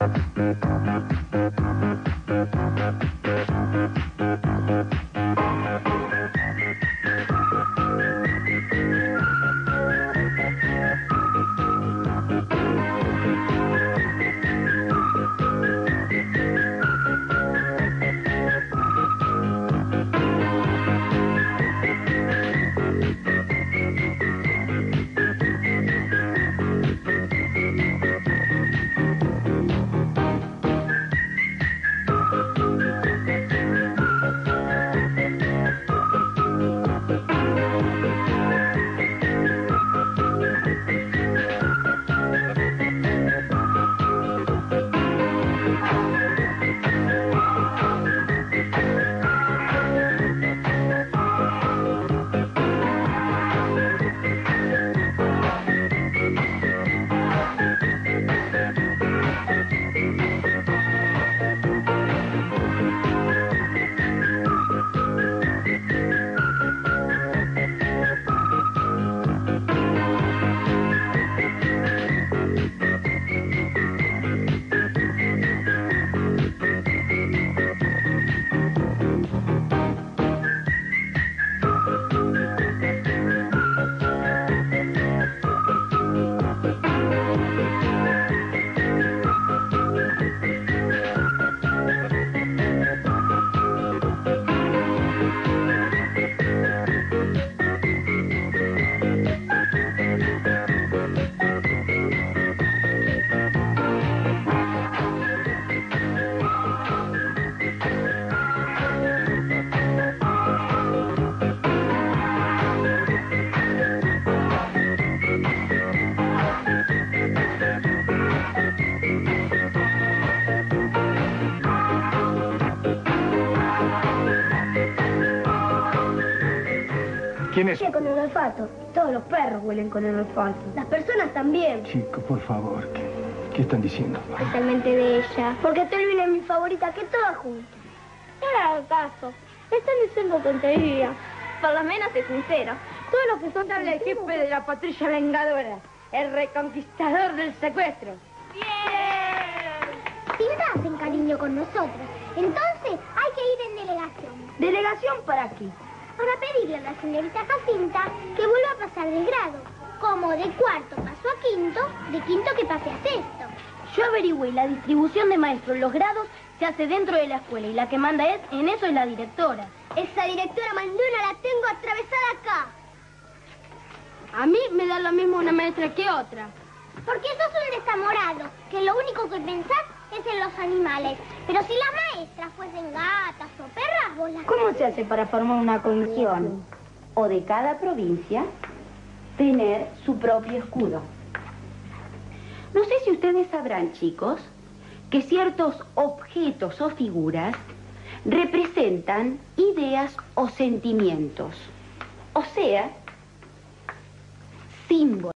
¿Quién es? Huele con el olfato. Todos los perros huelen con el olfato. Las personas también. Chico, por favor, ¿qué están diciendo? Especialmente de ella. Porque Telvin es mi favorita, que todas juntas. No le hagas caso. Están diciendo tonterías. Por lo menos es sincero. Todo lo que son habla el jefe de la patrulla vengadora. El reconquistador del secuestro. ¡Bien! Siempre hacen cariño con nosotros. Entonces hay que ir en delegación. ¿Delegación para qué? Para pedirle a la señorita Jacinta que vuelva a pasar de grado. Como de cuarto pasó a quinto, de quinto que pase a sexto. Yo averigüé, la distribución de maestros en los grados se hace dentro de la escuela y la que manda en eso es la directora. Esa directora mandona la tengo atravesada acá. A mí me da lo mismo una maestra que otra. Porque sos un desamorado, que lo único que pensás es en los animales. Pero si las maestras fuesen gatas o perras, vos las... ¿Cómo se hace para formar una comisión? O de cada provincia tener su propio escudo. No sé si ustedes sabrán, chicos, que ciertos objetos o figuras representan ideas o sentimientos. O sea, símbolos.